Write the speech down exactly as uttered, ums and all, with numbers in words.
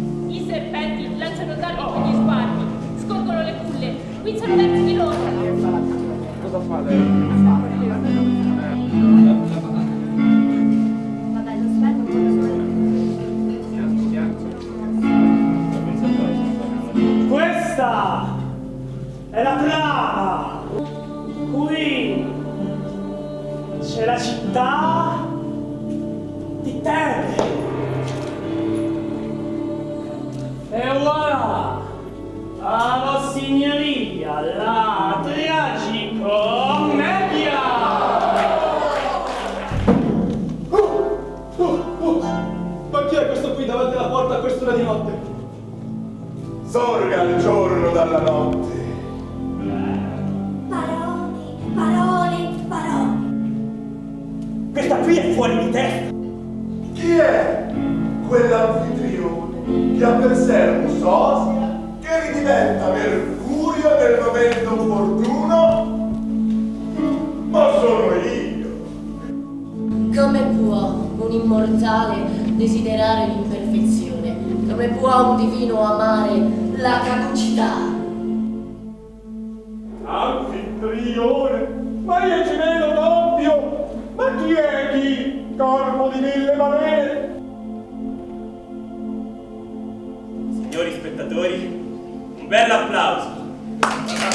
I serpenti lanciano dardi con gli sguardi, scorgono le culle, guizzano verso di loro. Cosa fa lei? Questa è la trama. Qui c'è la città di Tebe. E voilà, a Vossignoria, la tragicommedia. Oh, oh, oh. Ma chi è questo qui davanti alla porta a quest'ora di notte? Sorga il giorno dalla notte. Parole, parole, parole. Questa qui è fuori di testa. Chi è quell'anfitrione che ha per sé un sosia che ridiventa Mercurio nel momento opportuno? Ma sono io. Come può un immortale desiderare l'imperfezione? Come può un divino amare la caducità? Anfitrione, ma io ci vedo doppio. Ma chi è chi? Corpo di mille manere. Signori spettatori, un bel applauso.